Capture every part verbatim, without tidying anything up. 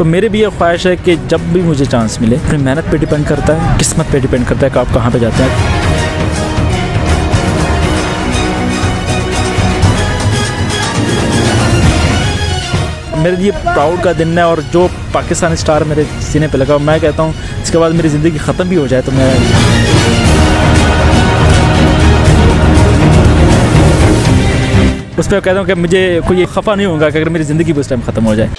तो मेरे भी ये ख्वाहिश है कि जब भी मुझे चांस मिले, अपनी मेहनत पे डिपेंड करता है, किस्मत पे डिपेंड करता है कि आप कहाँ पे जाते हैं। मेरे लिए प्राउड का दिन है और जो पाकिस्तानी स्टार मेरे सीने पे लगा, मैं कहता हूँ इसके बाद मेरी ज़िंदगी ख़त्म भी हो जाए तो मैं उस पर कहता हूँ कि मुझे कोई खफा नहीं होगा कि अगर मेरी ज़िंदगी भी उस टाइम ख़त्म हो जाए।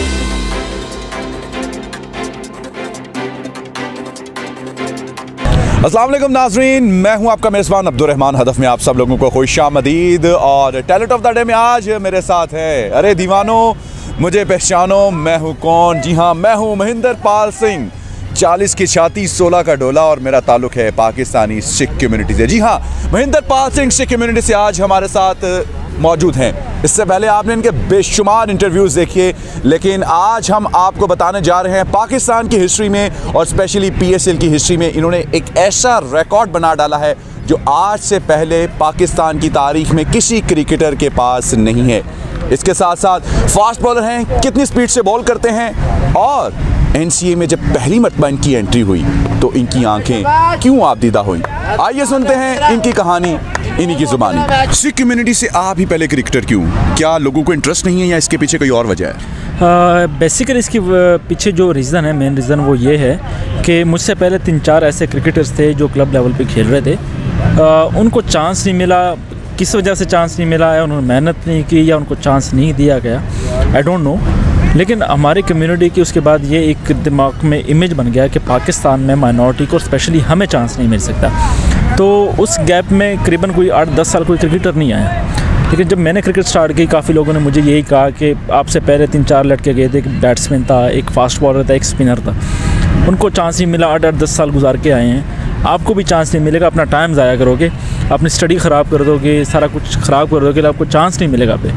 अस्सलाम वालेकुम नाज़रीन, मैं हूं आपका मेज़बान अब्दुर्रहमान हदफ में आप सब लोगों को खुशामदीद। और टैलेंट ऑफ द डे में आज मेरे साथ है, अरे दीवानो मुझे पहचानो मैं हूं कौन। जी हाँ, मैं हूं महेंद्र पाल सिंह, चालीस की छाती सोलह का डोला और मेरा ताल्लुक़ है पाकिस्तानी सिख कम्युनिटी से। जी हाँ, महेंद्र पाल सिंह सिख कम्युनिटी से आज हमारे साथ मौजूद हैं। इससे पहले आपने इनके बेशुमार इंटरव्यूज़ देखिए, लेकिन आज हम आपको बताने जा रहे हैं पाकिस्तान की हिस्ट्री में और स्पेशली पीएसएल की हिस्ट्री में इन्होंने एक ऐसा रिकॉर्ड बना डाला है जो आज से पहले पाकिस्तान की तारीख में किसी क्रिकेटर के पास नहीं है। इसके साथ साथ फास्ट बॉलर हैं, कितनी स्पीड से बॉल करते हैं, और एनसीए में जब पहली मरतबा इनकी एंट्री हुई तो इनकी आंखें क्यों आबदीदा हुई। आइए सुनते हैं इनकी कहानी इन्हीं की जुबानी। सिख कम्युनिटी से आप ही पहले क्रिकेटर क्यों? क्या लोगों को इंटरेस्ट नहीं है या इसके पीछे कोई और वजह है? बेसिकली uh, इसके पीछे जो रीज़न है, मेन रीज़न वो ये है कि मुझसे पहले तीन चार ऐसे क्रिकेटर्स थे जो क्लब लेवल पे खेल रहे थे। uh, उनको चांस नहीं मिला, किस वजह से चांस नहीं मिला है, उन्होंने मेहनत नहीं की या उनको चांस नहीं दिया गया, आई डोंट नो। लेकिन हमारी कम्युनिटी की उसके बाद ये एक दिमाग में इमेज बन गया कि पाकिस्तान में माइनॉरिटी को स्पेशली हमें चांस नहीं मिल सकता। तो उस गैप में करीबन कोई आठ दस साल कोई क्रिकेटर नहीं आया। लेकिन जब मैंने क्रिकेट स्टार्ट की, काफ़ी लोगों ने मुझे यही कहा कि आपसे पहले तीन चार लड़के गए थे, एक बैट्समैन था, एक फास्ट बॉलर था, एक स्पिनर था, उनको चांस नहीं मिला, आठ आठ दस साल गुजार के आए हैं, आपको भी चांस नहीं मिलेगा, अपना टाइम ज़ाया करोगे, अपनी स्टडी ख़राब कर दोगे, सारा कुछ ख़राब कर दोगे, आपको चांस नहीं मिलेगा पे।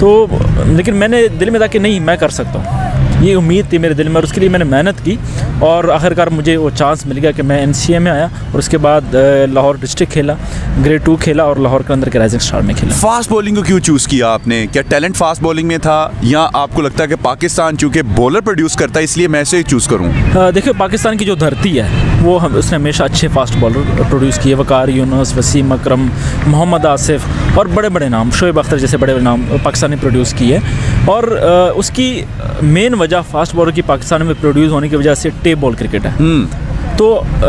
तो लेकिन मैंने दिल में था कि नहीं, मैं कर सकता हूँ, ये उम्मीद थी मेरे दिल में और उसके लिए मैंने मेहनत की और आखिरकार मुझे वो चांस मिल गया कि मैं एनसीए में आया और उसके बाद लाहौर डिस्ट्रिक्ट खेला, ग्रेड टू खेला और लाहौर के अंदर के राइजिंग स्टार में खेला। फास्ट बॉलिंग को क्यों चूज़ किया आपने? क्या टैलेंट फास्ट बॉलिंग में था या आपको लगता है कि पाकिस्तान चूँकि बॉलर प्रोड्यूस करता है इसलिए मैं इसे ही चूज़ करूँ? देखिए, पाकिस्तान की जो धरती है वो हम उसने हमेशा अच्छे फास्ट बॉलर प्रोड्यूस किए। वकार यूनुस, वसीम अकरम, मोहम्मद आसिफ और बड़े बड़े नाम, शोएब अख्तर जैसे बड़े बड़े नाम पाकिस्तान ने प्रोड्यूस किए। और उसकी मेन वजह फास्ट बॉलर की पाकिस्तान में प्रोड्यूस होने की वजह से टेप बॉल क्रिकेट है। तो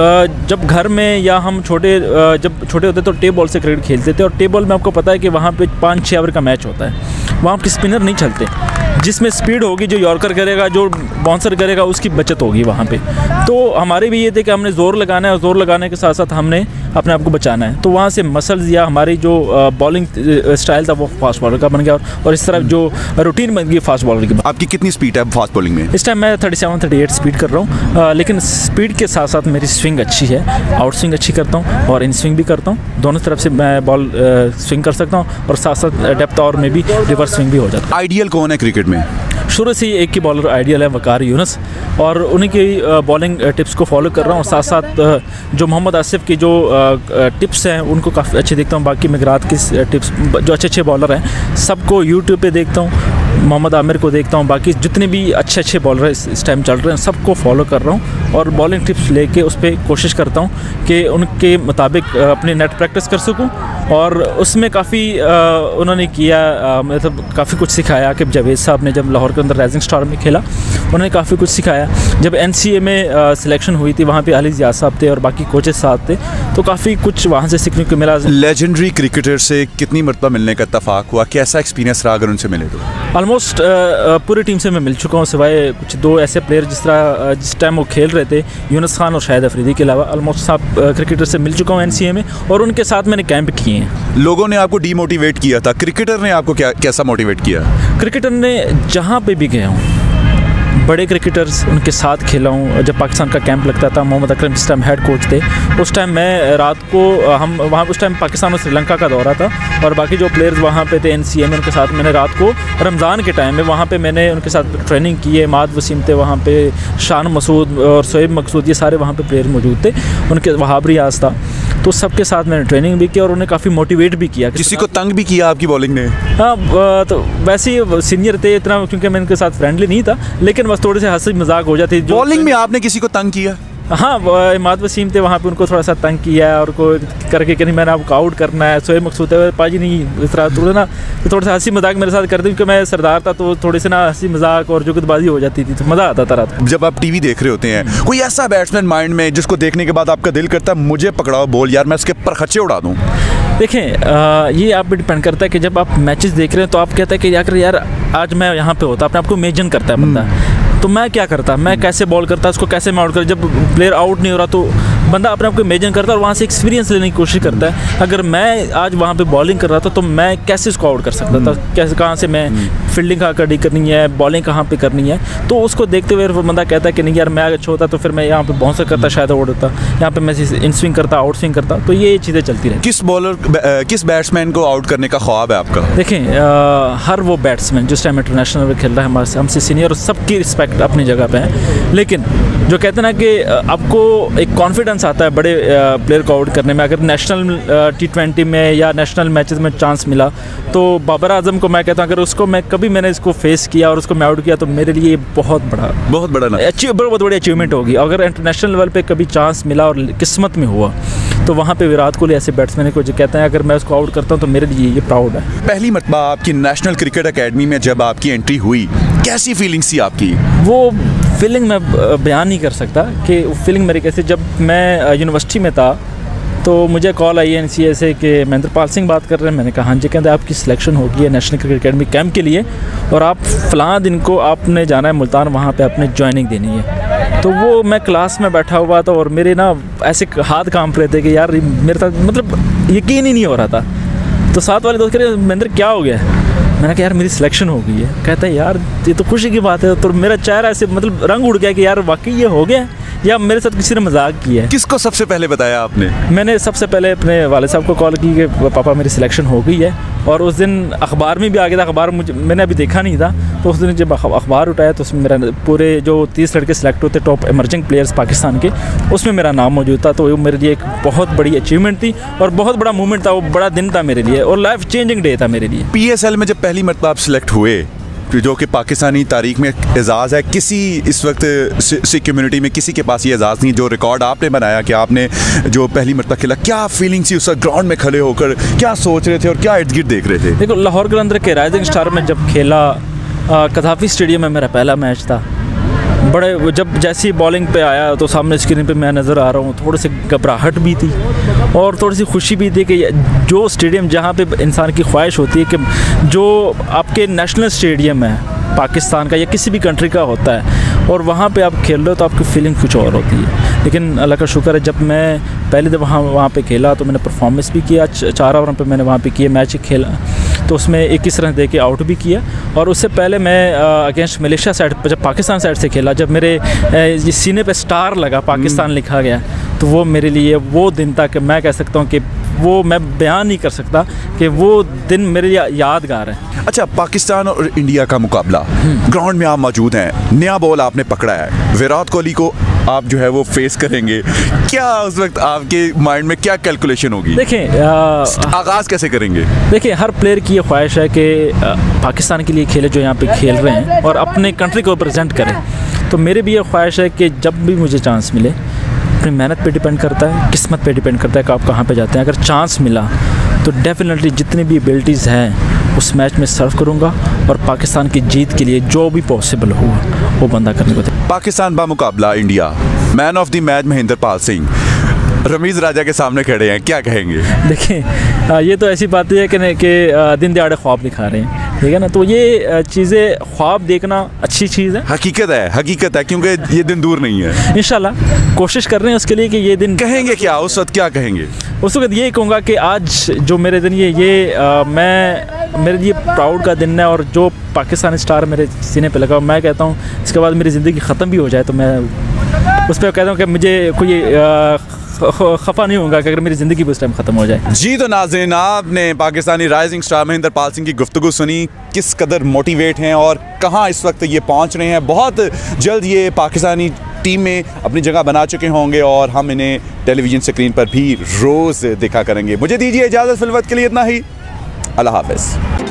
जब घर में या हम छोटे जब छोटे होते तो टेप बॉल से क्रिकेट खेलते थे और टेप बॉल में आपको पता है कि वहाँ पे पाँच छः ओवर का मैच होता है, वहाँ आपके स्पिनर नहीं चलते, जिसमें स्पीड होगी, जो यॉर्कर करेगा, जो बाउंसर करेगा, उसकी बचत होगी वहाँ पे। तो हमारे भी ये थे कि हमने ज़ोर लगाना है और ज़ोर लगाने के साथ साथ हमने अपने आप को बचाना है। तो वहाँ से मसल्स या हमारी जो बॉलिंग स्टाइल था वो फास्ट बॉलर का बन गया और इस तरह जो रूटीन बन गई फास्ट बॉलर की। आपकी कितनी स्पीड है फास्ट बॉलिंग में? इस टाइम मैं thirty seven thirty eight speed कर रहा हूँ, लेकिन स्पीड के साथ साथ मेरी स्विंग अच्छी है, आउट स्विंग अच्छी करता हूँ और इन स्विंग भी करता हूँ, दोनों तरफ से मैं बॉल स्विंग कर सकता हूँ और साथ साथ डेप्थ और में भी रिवर्स स्विंग भी हो जाता है। आइडियल कौन है क्रिकेट में? शुरू से ही एक की बॉलर आइडियल है वकार यूनुस और उन्हीं की बॉलिंग टिप्स को फॉलो कर रहा हूँ। साथ साथ जो मोहम्मद आसिफ की जो टिप्स हैं उनको काफ़ी अच्छे देखता हूँ। बाकी मिगरात की टिप्स, जो अच्छे अच्छे बॉलर हैं सबको यूट्यूब पे देखता हूँ, मोहम्मद आमिर को देखता हूँ, बाकी जितने भी अच्छे अच्छे बॉलर इस टाइम चल रहे हैं सबको फॉलो कर रहा हूँ और बॉलिंग टिप्स लेके उस पर कोशिश करता हूँ कि उनके मुताबिक अपनी नेट प्रैक्टिस कर सकूँ। और उसमें काफ़ी उन्होंने किया, मतलब काफ़ी कुछ सिखाया कि जावेद साहब ने जब लाहौर के अंदर राइजिंग स्टार में खेला उन्होंने काफ़ी कुछ सिखाया। जब एनसीए में सिलेक्शन हुई थी वहाँ पे अली ज़ियाद साहब थे और बाकी कोचेस साथ थे, तो काफ़ी कुछ वहाँ से सीखने को मिला। लेजेंडरी क्रिकेटर से कितनी मरतबा मिलने का इत्तफाक हुआ? कैसा एक्सपीरियंस रहा अगर उनसे मिले तो? ऑलमोस्ट पूरी टीम से मैं मिल चुका हूँ, सिवाय कुछ दो ऐसे प्लेयर जिस तरह जिस टाइम वो खेल रहे थे, यूनुस खान और शाहिद अफरीदी के अलावा ऑलमोस्ट सब क्रिकेटर से मिल चुका हूँ एनसीए में और उनके साथ मैंने कैंप किए हैं। लोगों ने आपको डीमोटिवेट किया था, क्रिकेटर ने आपको क्या कैसा मोटिवेट किया? क्रिकेटर ने जहाँ पे भी गया हूँ, बड़े क्रिकेटर्स उनके साथ खेला हूँ। जब पाकिस्तान का कैंप लगता था, मोहम्मद अकरम जिस टाइम हेड कोच थे, उस टाइम मैं रात को हम वहाँ उस टाइम पाकिस्तान और श्रीलंका का दौरा था और बाकी जो प्लेयर्स वहाँ पे थे एनसीए में, उनके साथ मैंने रात को रमज़ान के टाइम में वहाँ पे मैंने उनके साथ ट्रेनिंग की है। माद वसीम थे वहाँ पे, शान मसूद और शोएब मकसूद, ये सारे वहाँ पे प्लेयर मौजूद थे, उनके वहाब रियाज था। तो सबके साथ मैंने ट्रेनिंग भी की और उन्हें काफ़ी मोटिवेट भी किया। किसी को तंग भी किया आपकी बॉलिंग ने? हाँ, तो वैसे ही सीनियर थे इतना, क्योंकि मैं इनके साथ फ्रेंडली नहीं था, लेकिन बस थोड़े से हंसी मजाक हो जाती। बॉलिंग में आपने किसी को तंग किया? हाँ, इमाद वसीम थे वहाँ पे, उनको थोड़ा सा तंग किया है और को करके कि नहीं मैंने आपको आउट करना है। सोए मकसूद है पाजी नहीं इस तरह थोड़ा ना तो थोड़ा सा हंसी मजाक मेरे साथ करते, क्योंकि मैं सरदार था तो थोड़े से ना हंसी मजाक और जुगतबाजी हो जाती थी, तो मज़ा आता था रात। जब आप टीवी देख रहे होते हैं, कोई ऐसा बैट्समैन माइंड में जिसको देखने के बाद आपका दिल करता है मुझे पकड़ाओ बॉल यार, मैं इसके पर खर्चे उड़ा दूँ? देखें, ये आप पे डिपेंड करता है कि जब आप मैचेस देख रहे हैं तो आप कहते हैं कि यार यार आज मैं यहाँ पे होता, अपने आपको इमेजिन करता है बंदा, तो मैं क्या करता, मैं कैसे बॉल करता, उसको कैसे मैं आउट कर। जब प्लेयर आउट नहीं हो रहा तो बंदा अपने आप को इमेजिन करता है और वहाँ से एक्सपीरियंस लेने की कोशिश करता है। अगर मैं आज वहाँ पे बॉलिंग कर रहा था तो मैं कैसे इसको आउट कर सकता था, कैसे कहाँ से मैं फील्डिंग कहाँ कड़ी करनी है, बॉलिंग कहाँ पे करनी है। तो उसको देखते हुए वो बंदा कहता है कि नहीं यार मैं अच्छा होता तो फिर मैं यहाँ पे बाउंसर करता, शायद आउट होता, यहाँ पे मैं इन स्विंग करता, आउट स्विंग करता। तो ये चीज़ें चलती रही। किस बॉलर किस बैट्समैन को आउट करने का ख्वाब है आपका? देखें, हर वो बैट्समैन जिस टाइम इंटरनेशनल में खेल रहा है हमारे हमसे सीनियर और सबकी रिस्पेक्ट अपनी जगह पे है, लेकिन जो कहते हैं ना कि आपको एक कॉन्फिडेंस आता है बड़े प्लेयर को आउट करने में। अगर नेशनल टी ट्वेंटी में या नेशनल मैचेस में चांस मिला तो बाबर आजम को मैं कहता हूँ अगर उसको मैं कभी मैंने इसको फेस किया और उसको मैं आउट किया तो मेरे लिए बहुत बड़ा बहुत बड़ा ना अचीव बहुत बड़ी अचीवमेंट होगी। अगर इंटरनेशनल लेवल पे कभी चांस मिला और किस्मत में हुआ तो वहाँ पे विराट कोहली ऐसे बैट्समैन को जो कहते हैं अगर मैं उसको आउट करता हूँ तो मेरे लिए ये प्राउड है। पहली मरतबा आपकी नेशनल क्रिकेट एकेडमी में जब आपकी एंट्री हुई, कैसी फीलिंग्स थी आपकी? वो फीलिंग मैं बयान नहीं कर सकता कि वो फीलिंग मेरी कैसे। जब मैं यूनिवर्सिटी में था तो मुझे कॉल आई एन सी ए से कि महेंद्र पाल सिंह बात कर रहे हैं। मैंने कहा हाँ जी। कहते आपकी सिलेक्शन होगी है नेशनल क्रिकेट एकेडमी कैंप के लिए और आप फ़लाँ दिन को आपने जाना है मुल्तान, वहाँ पे आपने ज्वाइनिंग देनी है। तो वो मैं क्लास में बैठा हुआ था और मेरे ना ऐसे हाथ कांप रहे थे कि यार मेरे साथ मतलब यकीन ही नहीं हो रहा था। तो साथ वाले दोस्त कह रहे महेंद्र क्या हो गया? मैंने कहा यार मेरी सिलेक्शन हो गई है। कहता है यार ये तो खुशी की बात है। तो मेरा चेहरा ऐसे मतलब रंग उड़ गया कि यार वाकई ये हो गया या मेरे साथ किसी ने मजाक किया है। किसको सबसे पहले बताया आपने? मैंने सबसे पहले अपने वाले साहब को कॉल की कि पापा मेरी सिलेक्शन हो गई है। और उस दिन अखबार में भी आ गया था। अखबार मुझे मैंने अभी देखा नहीं था, तो उस दिन जब अखबार उठाया तो उसमें मेरा पूरे जो तीस लड़के सेलेक्ट होते टॉप इमर्जिंग प्लेयर्स पाकिस्तान के, उसमें मेरा नाम मौजूद था। तो वो मेरे लिए एक बहुत बड़ी अचीवमेंट थी और बहुत बड़ा मूवमेंट था। वो बड़ा दिन था मेरे लिए और लाइफ चेंजिंग डे था मेरे लिए। पी एस एल में जब पहली मरतबा आप सिलेक्ट हुए, जो कि पाकिस्तानी तारीख में एजाज़ है, किसी इस वक्त सिख कम्युनिटी में किसी के पास ये एजाज़ नहीं जो रिकॉर्ड आपने बनाया कि आपने जो पहली मरतबा खेला। क्या फीलिंग थी उस ग्राउंड में खड़े होकर, क्या सोच रहे थे और क्या इर्द गिर्द देख रहे थे? देखो, लाहौर कलंदर के राइजिंग स्टार में जब खेला, कदाफी स्टेडियम में मेरा पहला मैच था। बड़े जब जैसी बॉलिंग पे आया तो सामने स्क्रीन पे मैं नज़र आ रहा हूँ, थोड़ी सी घबराहट भी थी और थोड़ी सी खुशी भी थी कि जो स्टेडियम जहाँ पे इंसान की ख्वाहिश होती है कि जो आपके नेशनल स्टेडियम है पाकिस्तान का या किसी भी कंट्री का होता है और वहाँ पे आप खेल रहे हो तो आपकी फीलिंग कुछ और होती है। लेकिन अल्लाह का शुक्र है जब मैं पहले जब वहाँ वहाँ पे खेला तो मैंने परफॉर्मेंस भी किया, चार ओवर पे मैंने वहाँ पे किए मैच खेला तो उसमें इक्कीस रन दे के आउट भी किया। और उससे पहले मैं अगेंस्ट मलेशिया साइड जब पाकिस्तान साइड से खेला, जब मेरे आ, सीने पे स्टार लगा पाकिस्तान लिखा गया, तो वो मेरे लिए वो दिन था कि मैं कह सकता हूँ कि वो मैं बयान नहीं कर सकता कि वो दिन मेरे लिए यादगार है। अच्छा, पाकिस्तान और इंडिया का मुकाबला, ग्राउंड में आप मौजूद हैं, नया बॉल आपने पकड़ा है, विराट कोहली को आप जो है वो फेस करेंगे, क्या उस वक्त आपके माइंड में क्या कैलकुलेशन होगी? देखें, आगाज़ कैसे करेंगे? देखिए, हर प्लेयर की ये ख्वाहिश है कि पाकिस्तान के लिए खेले जो यहाँ पे खेल रहे हैं और अपने कंट्री को रिप्रेजेंट करें। तो मेरी भी ये ख्वाहिश है कि जब भी मुझे चांस मिले, अपनी मेहनत पे डिपेंड करता है, किस्मत पे डिपेंड करता है कि आप कहाँ पे जाते हैं। अगर चांस मिला तो डेफिनेटली जितनी भी एबिलिटीज़ हैं उस मैच में सर्व करूँगा और पाकिस्तान की जीत के लिए जो भी पॉसिबल होगा वो बंदा करने को दे। पाकिस्तान बा मुकाबला India, man of the match Mahendra Pal Singh Rameez Raja के सामने खड़े हैं, क्या कहेंगे? देखें, ये तो ऐसी बात है कि कि दिन दहाड़े ख्वाब दिखा रहे हैं, ठीक है ना। तो ये चीज़ें ख्वाब देखना अच्छी चीज़ है, हकीकत है, हकीकत है, क्योंकि ये दिन दूर नहीं है। इंशाल्लाह कोशिश कर रहे हैं उसके लिए कि ये दिन। कहेंगे क्या उस वक्त, क्या कहेंगे उस वक्त? यही कहूँगा कि आज जो मेरे दिन ये ये आ, मैं मेरे लिए प्राउड का दिन है और जो पाकिस्तानी स्टार मेरे सीने पे लगा, मैं कहता हूँ इसके बाद मेरी ज़िंदगी ख़त्म भी हो जाए तो मैं उस पर कहता हूँ कि मुझे कोई खफा नहीं होगा कि अगर मेरी ज़िंदगी भी उस टाइम ख़त्म हो जाए। जी तो नाज़रीन, आपने पाकिस्तानी राइजिंग स्टार महेंद्र पाल सिंह की गुफ्तगू सुनी, किस कदर मोटिवेट हैं और कहाँ इस वक्त ये पहुँच रहे हैं। बहुत जल्द ये पाकिस्तानी टीम में अपनी जगह बना चुके होंगे और हम इन्हें टेलीविज़न स्क्रीन पर भी रोज़ देखा करेंगे। मुझे दीजिए इजाज़त, फिल वक्त के लिए इतना ही। अल्लाह हाफ़िज़।